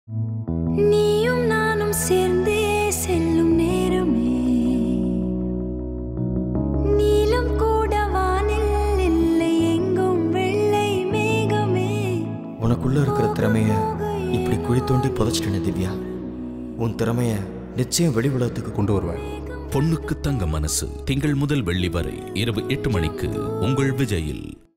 நீயும் நானும் சேர்ந்தே செல்லும் நேரமே, நீலம் கூட வானில் இல்லை எங்கும் வெள்ளை மேகமே. உனக்குள்ள இருக்கிற திறமைய இப்படி குழி தோண்டி புதைச்சிட்டேன் திவ்யா. உன் திறமைய நிச்சயம் வெளி உலகத்துக்கு கொண்டு வருவேன். பொண்ணுக்கு தங்க மனசு திங்கள் முதல் வெள்ளி வரை இரவு 8 மணிக்கு உங்கள் விஜயில்.